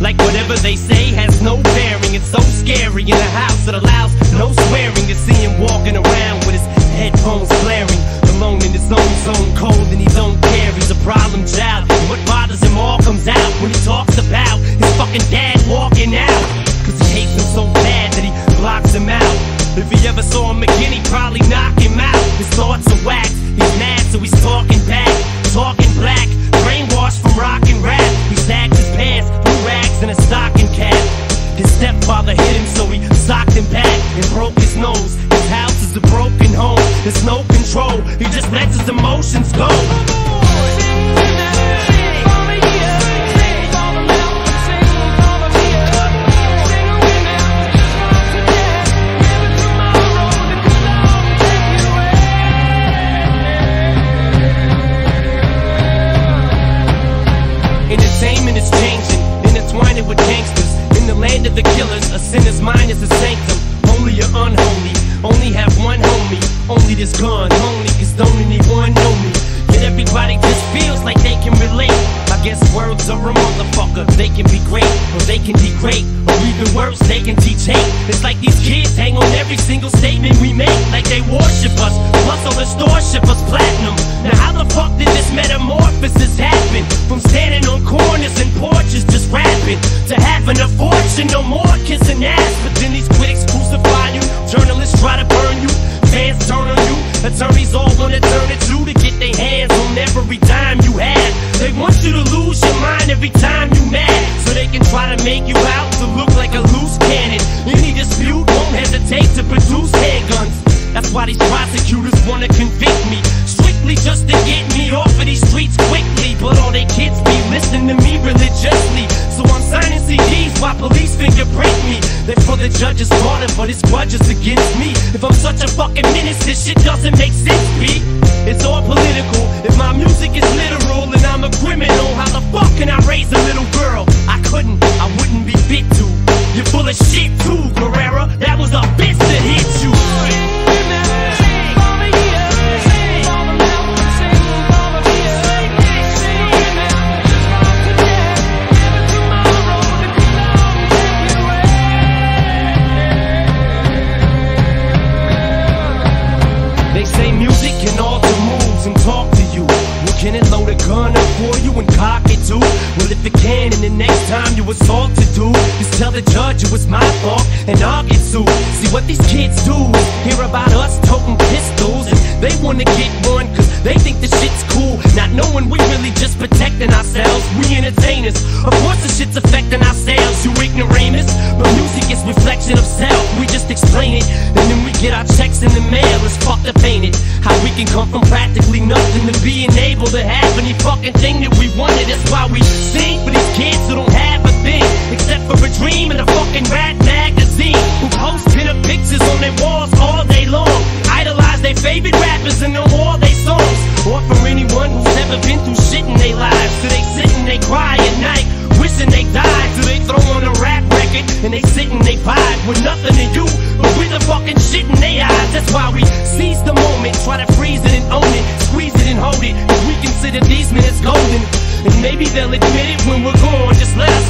Like whatever they say has no bearing. It's so scary in a house that allows no swearing. To see him walking around with his headphones blaring, alone in his own zone, cold and he don't care. He's a problem child, and what bothers him all comes out when he talks about his fucking dad walking out. Cause he hates him so bad that he blocks him out. If he ever saw him again, he'd probably knock him out. His thoughts are whacked, he's mad so he's talking back, talking black, brainwashed from rock and rap. He sagged his pants, durags and a stocking cap. His stepfather hit him so he socked him back and broke his nose. His house is a broken home, there's no control, he just lets his emotions go. Entertainment is changing, intertwined with gangsters. In the land of the killers, a sinner's mind is a sanctum. Only you're unholy, only have one homie. Only this gun, only cause don't anyone know me. Yet everybody just feels like they can relate. I guess words are a motherfucker. They can be great, or they can degrade, or even worse, they can teach hate. It's like these kids hang on every single statement we make, like they worship us, plus all the store ship us platinum. Now how the fuck did this metamorphosis happen? From standing on corners and porches just rapping, to having a fortune, no more kissing ass. But then these critics crucify you, journalists try to burn you, fans turn on you, attorneys all wanna turn it to get their hands on every dime you have. They want you to lose your mind every time you mad, so they can try to make you out to look like a loose cannon. Any dispute won't hesitate to produce handguns. That's why these prosecutors wanna convict me, strictly just to get me off of these streets quickly. But all they kids be listening to me religiously, so I'm signing CDs while police fingerprint me. They're for the judge's pardon, but it's grudges against me. If I'm such a fucking menace, this shit doesn't make sense, B. It's all political. If my music is literal and I'm a criminal, how the fuck can I raise a little girl? I couldn't, I wouldn't be fit to. You're full of shit too, Carrera. That was a bitch that hit you. They say music can alter moods and talk to you. Well, can it load a gun up for you and cock it too? Well, if it can, and the next time you assault to do, just tell the judge it was my fault and I'll get sued. See what these kids do is hear about us toting pistols, and they wanna get one cause they think the shit's cool, not knowing we really just protecting ourselves. We entertainers, of course the shit's affecting our sales, you ignoramus. But music is reflection of self, we just explain it, and then we get our checks in the mail. It's fucked up, ain't it? How we can come from practically nothing to being able to have any fucking thing that we wanted. That's why we sing for these kids who don't have a thing, except for a dream and a fucking rat magazine, who post pin-up pictures on their walls all day long, idolize their favorite rappers and know all their songs. Or for anyone who's never been through shit in their lives, so they sit and they cry at night, wishing they died. So they throw on a rap record and they sit and they vibe with nothing to do but with the fucking shit in their eyes. That's why we seize the moment, try to freeze it and own it, squeeze it and hold it, cause we consider these minutes golden. And maybe they'll admit it when we're gone, just let us